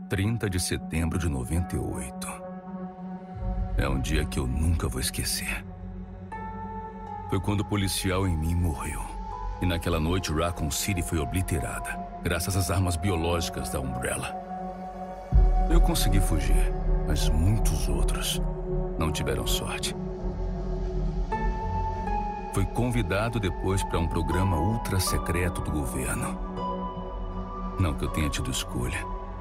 30 de setembro de 98. É um dia que eu nunca vou esquecer. Foi quando o policial em mim morreu. E naquela noite Raccoon City foi obliterada, graças às armas biológicas da Umbrella. Eu consegui fugir, mas muitos outros não tiveram sorte. Fui convidado depois para um programa ultra secreto do governo. Não que eu tenha tido escolha.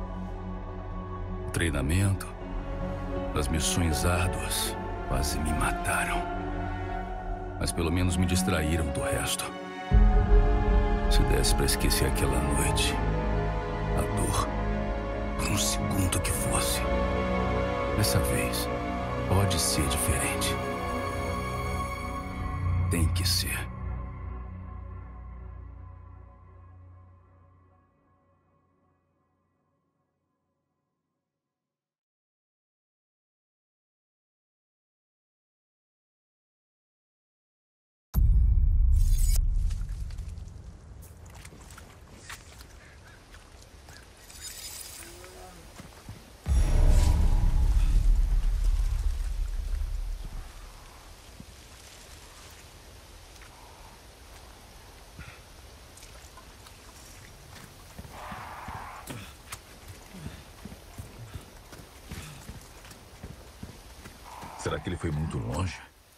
O treinamento, as missões árduas quase me mataram. Mas pelo menos me distraíram do resto. Se desse para esquecer aquela noite, a dor, por um segundo que fosse, dessa vez pode ser diferente. Tem que ser. Será que ele foi muito longe?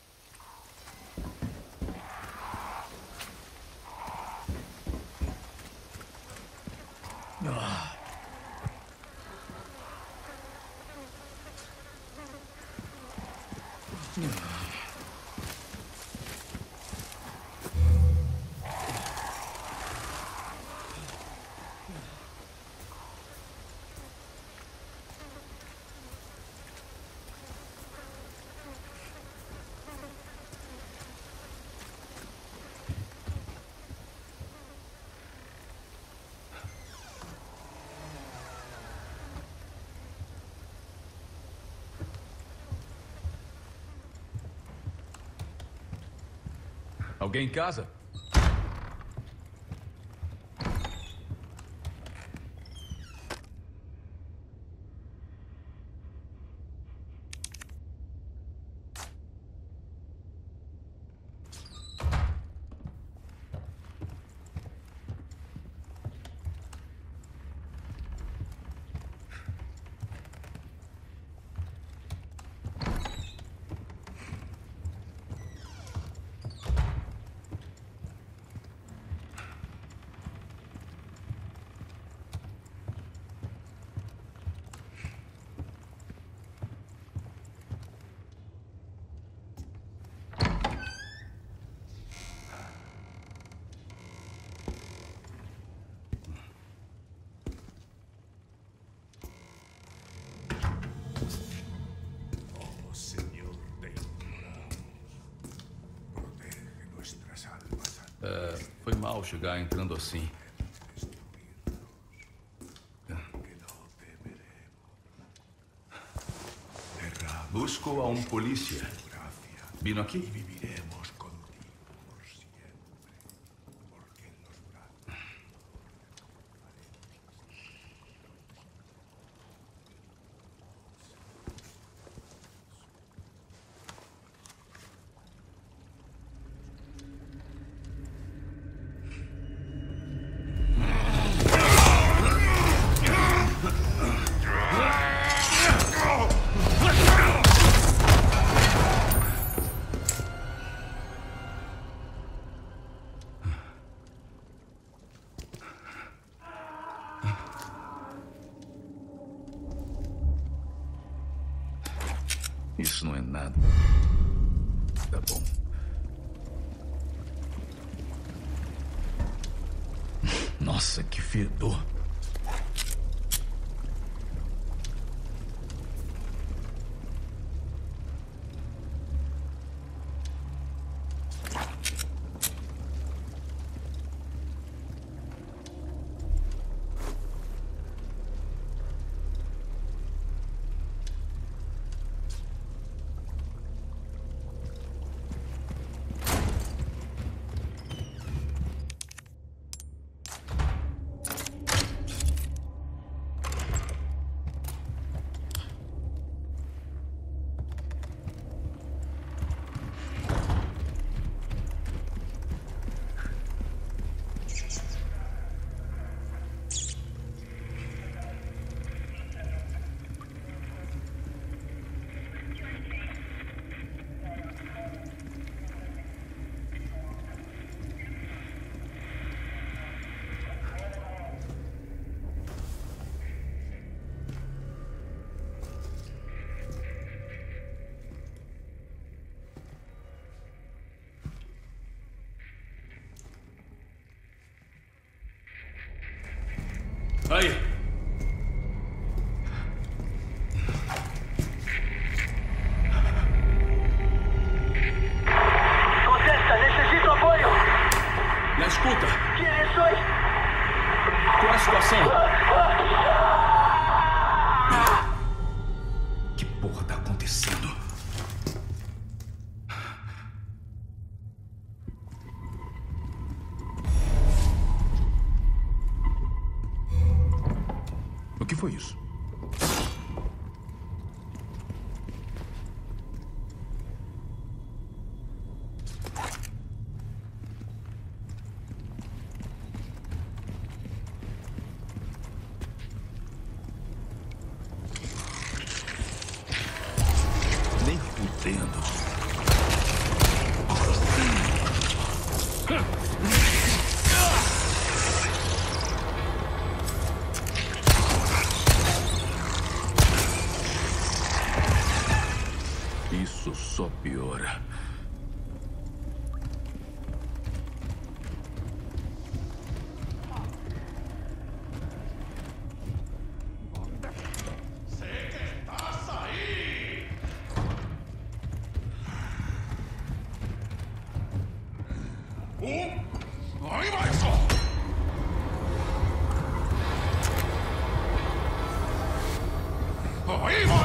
Alguém em casa? Foi mal chegar entrando assim. Busco a um polícia. Vino aqui? Isso não é nada. Tá bom. Nossa, que fedor. Aí! Contesta, necessito apoio! Na escuta! Direções! Qual é a situação? Que porra tá acontecendo? O que foi isso? Nem fudendo. Isso só piora. Aí vai só! Aí vai!